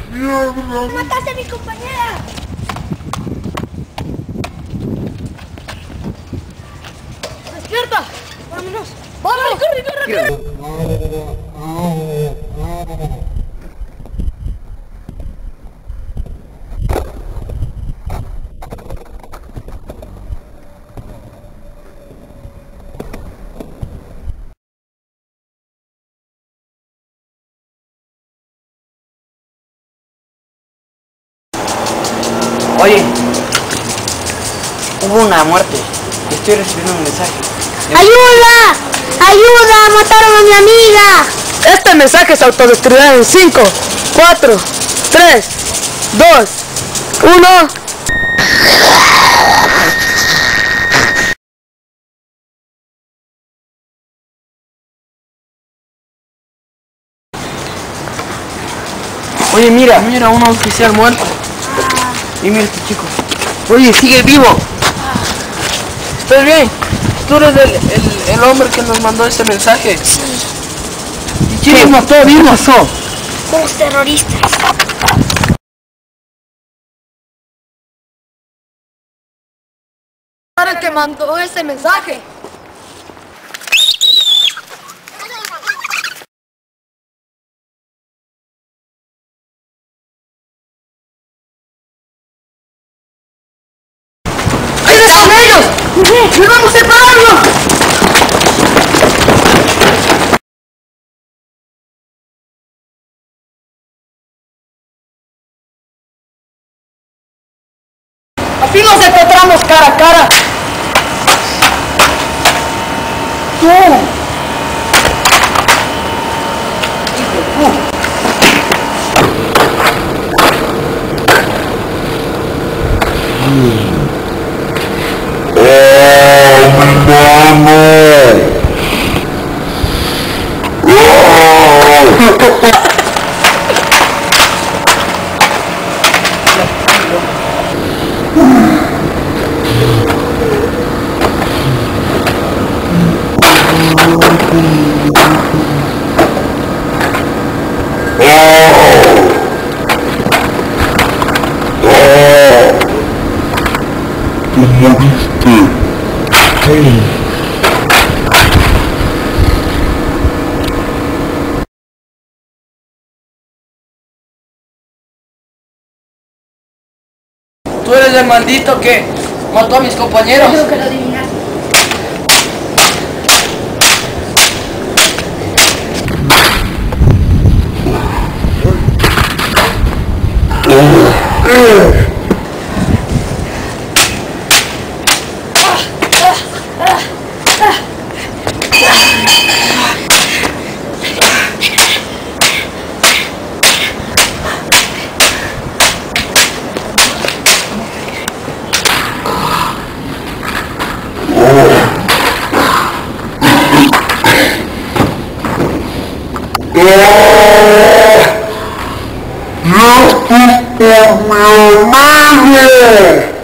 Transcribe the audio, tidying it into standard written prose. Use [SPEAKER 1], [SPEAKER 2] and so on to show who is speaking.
[SPEAKER 1] ¡Mataste a mi compañera! ¡Despierta! ¡Vámonos! ¡Vamos! ¡Corre, corre, corre!
[SPEAKER 2] Oye, hubo una muerte. Estoy recibiendo un mensaje.
[SPEAKER 1] ¡Ayuda! ¡Ayuda! ¡Mataron a mi amiga!
[SPEAKER 3] Este mensaje se autodestruirá en 5, 4, 3, 2, 1.
[SPEAKER 2] Oye, mira, un oficial muerto. Y mira este chico. Oye, sigue vivo. ¿Estás bien? Tú eres el hombre que nos mandó ese mensaje.
[SPEAKER 1] Sí,
[SPEAKER 2] ¿Y quién nos mató? ¿Quién pasó?
[SPEAKER 1] unos terroristas.
[SPEAKER 3] ¿Para el que mandó ese mensaje? ¡Ahí están ellos! ¡Debemos separarlos! Así nos encontramos cara a cara. ¡Tú!
[SPEAKER 4] Tú moriste.
[SPEAKER 2] Tú eres el maldito que mató a mis compañeros.
[SPEAKER 1] Creo que lo adivinaste.
[SPEAKER 4] ¡No! ¡No! ¡No!